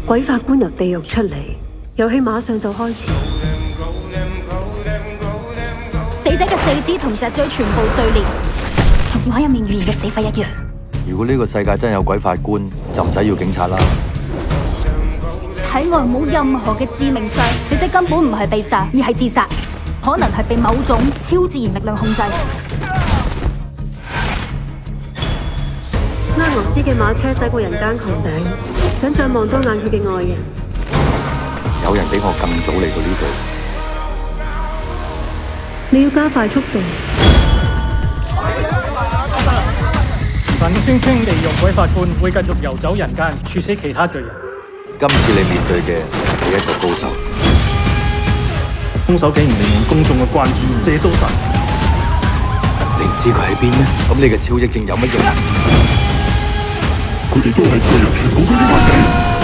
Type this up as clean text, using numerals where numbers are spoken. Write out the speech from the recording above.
鬼法官由地獄出嚟，遊戲馬上就開始。 死者嘅四肢同脊椎全部碎裂，同電話入面預言嘅死法一樣。 如果呢個世界真係有鬼法官，就唔使要警察啦。 體外冇任何嘅致命傷，死者根本唔係被殺，而係自殺，可能係被某種超自然力量控制。 拉俄斯嘅馬車駛過人間穹頂，想再望多眼佢嘅愛人。 有人比我更早嚟到呢度。 你要加快速度。 凡聲稱利用鬼法官會繼續遊走人間，處死其他罪人。 今次你面對嘅係一個高手。 兇手竟然利用公眾嘅關注借刀殺人。 你唔知佢喺邊咩？咁你嘅超憶症有乜用啊？ 佢哋都係罪人，全部都應該死。